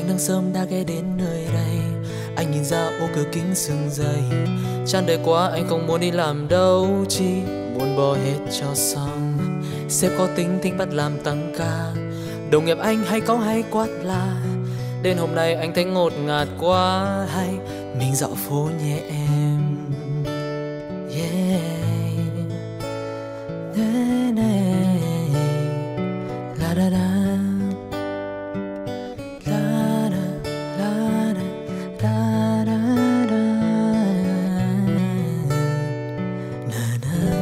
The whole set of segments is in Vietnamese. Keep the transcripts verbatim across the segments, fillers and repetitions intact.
nắng sớm đã ghé đến nơi đây. Anh nhìn ra ô cửa kính sương dày, chán đời quá anh không muốn đi làm đâu, chỉ muốn bỏ hết cho xong. Sếp có tính thích bắt làm tăng ca, đồng nghiệp anh hay có hay quát là đến hôm nay anh thấy ngột ngạt quá, hay mình dạo phố nhẹ em. Yeah. Nè, nè. La da da. La da, la da, la da da. Na na.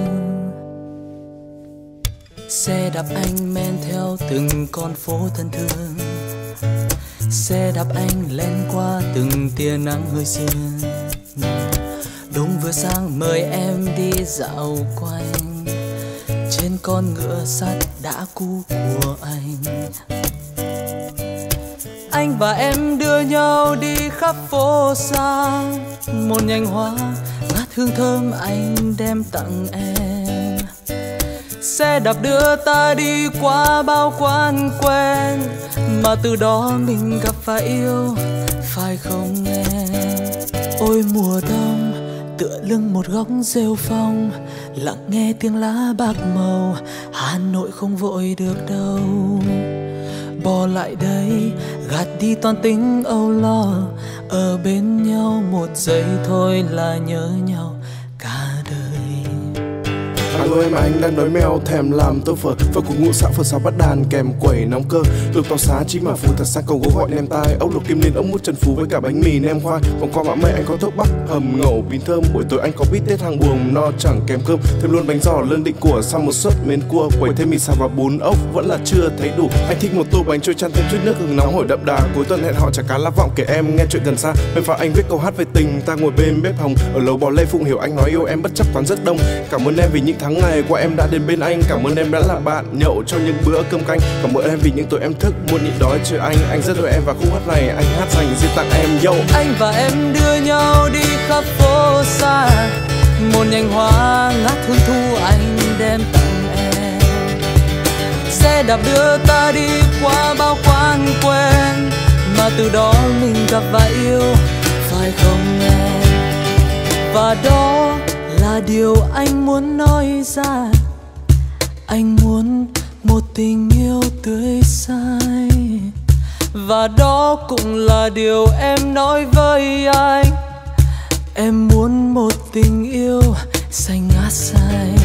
Xe đạp anh men theo từng con phố thân thương, xe đạp anh len qua từng tia nắng hơi sương. Đúng vừa sáng mời em đi dạo quanh trên con ngựa sắt đã cũ của anh. Anh và em đưa nhau đi khắp phố xa, một nhành hoa ngát hương thơm anh đem tặng em. Xe đạp đưa ta đi qua bao quán quen, mà từ đó mình gặp và yêu, phải không em? Ôi mùa đông tựa lưng một góc rêu phong, lặng nghe tiếng lá bạc màu, Hà Nội không vội được đâu. Bỏ lại đây gạt đi toan tính âu lo, ở bên nhau một giây thôi là nhớ nhau cả đời. Alo em, anh đang đói meo thèm làm tô phở, và cuộc ngũ xã phở xào bắt đàn kèm quẩy nóng cơ. Lục tàu xá chỉ mà phù thật sang cầu gỗ gọi nem tai, ốc luộc kim liên, ốc mút trần phú với cả bánh mì nem khoai. Vòng qua mã mây anh có thuốc bắc hầm ngầu bím thơm, buổi tối anh có bít tết hàng buồm no chẳng kèm cơm. Thêm luôn bánh giò lươn định của, xong một suất mến cua, quẩy thêm mì xào và bún ốc vẫn là chưa thấy đủ. Anh thích một tô bánh trôi chan thêm chút nước gừng nóng hổi đậm đà. Cuối tuần hẹn họ chả cá lá vọng kể em nghe chuyện gần xa. Em và anh viết câu hát về tình, ta ngồi bên bếp hồng ở lầu bò lê Phụng Hiểu anh nói yêu em bất chấp quán rất đông. Cảm ơn em vì những tháng ngày qua em đã đến bên anh, cảm ơn em đã là bạn nhậu cho những bữa cơm canh. Cảm ơn em vì những tối em thức muộn nhịn đói chờ anh. Anh rất yêu em và khúc hát này anh hát dành riêng tặng em. Yo. Anh và em đưa nhau đi khắp phố xa, một nhành hoa ngát hương thu anh đem tặng em. Xe đạp đưa ta đi qua bao quán quen, mà từ đó mình gặp và yêu, phải không em? Và đó là điều anh muốn nói ra, anh muốn một tình yêu tươi say. Và đó cũng là điều em nói với anh, em muốn một tình yêu xanh ngát xanh.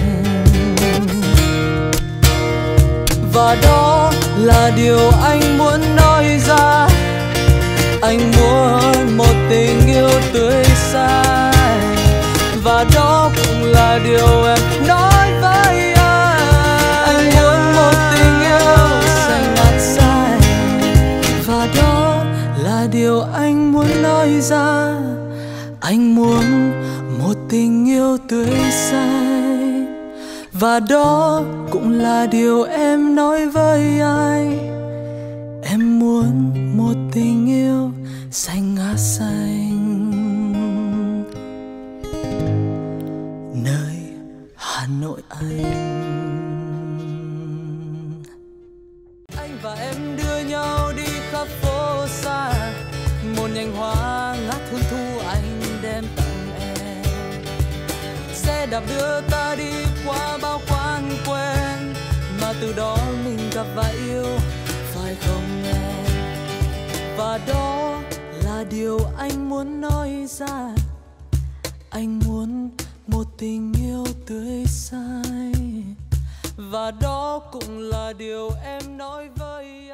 Và đó là điều anh muốn nói ra, anh muốn một tình yêu tươi say. Và đó cũng là điều em nói với anh, anh muốn một tình yêu xanh ngát xanh. Và đó là điều anh muốn nói ra, anh muốn một tình yêu tươi say. Và đó cũng là điều em nói với anh, em muốn một tình yêu xanh ngát xanh. Nơi Hà Nội anh. Anh và em đưa nhau đi khắp phố xa, một nhành hoa ngát hương thu anh đem tặng em. Xe đạp đưa ta đi qua bao quán quen, mà từ đó mình gặp và yêu, phải không em? Và đó là điều anh muốn nói ra, anh muốn một tình yêu tươi say. Và đó cũng là điều em nói với